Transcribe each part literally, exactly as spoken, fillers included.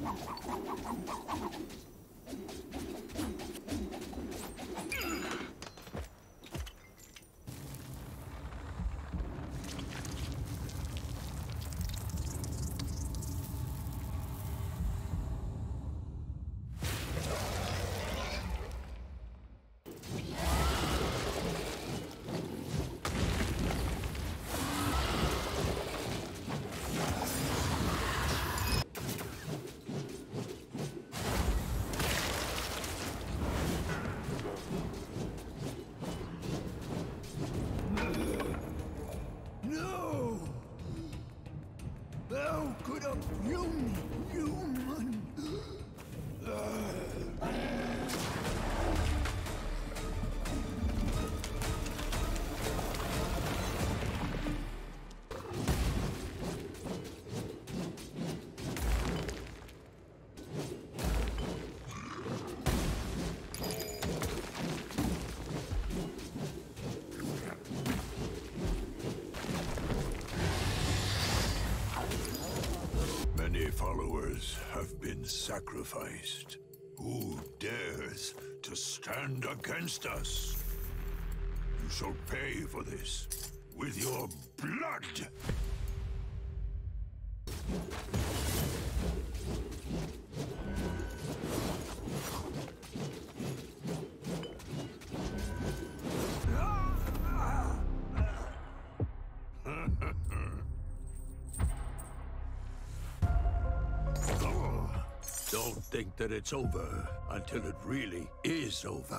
Followers have been sacrificed. Who dares to stand against us? You shall pay for this with your blood! Don't think that it's over until it really is over.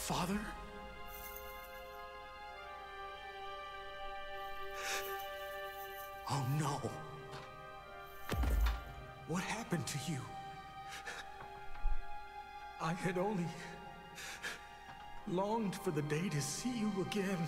Father? Oh no. What happened to you? I had only longed for the day to see you again.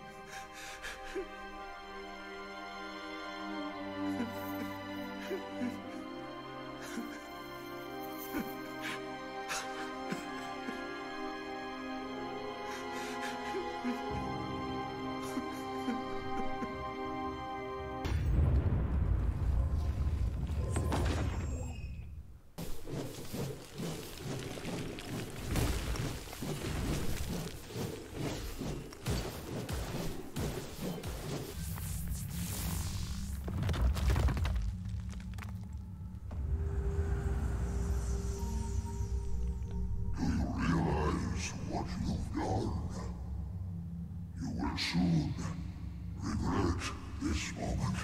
Soon regret this moment.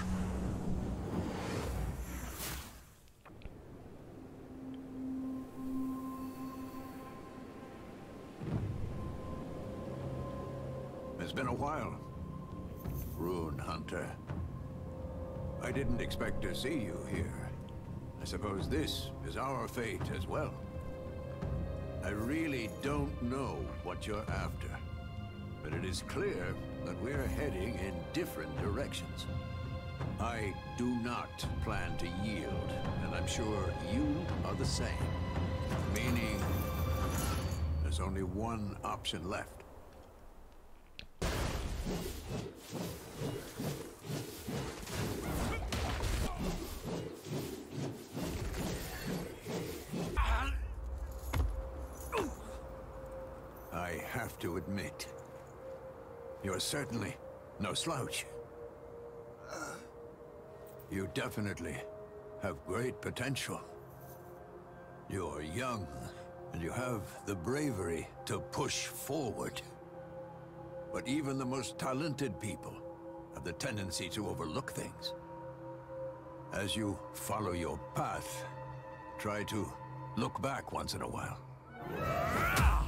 It's been a while, Rune Hunter. I didn't expect to see you here. I suppose this is our fate as well. I really don't know what you're after. But it is clear that we're heading in different directions. I do not plan to yield, and I'm sure you are the same. Meaning, there's only one option left. I have to admit, you're certainly no slouch. You definitely have great potential. You're young, and you have the bravery to push forward. But even the most talented people have the tendency to overlook things. As you follow your path, try to look back once in a while.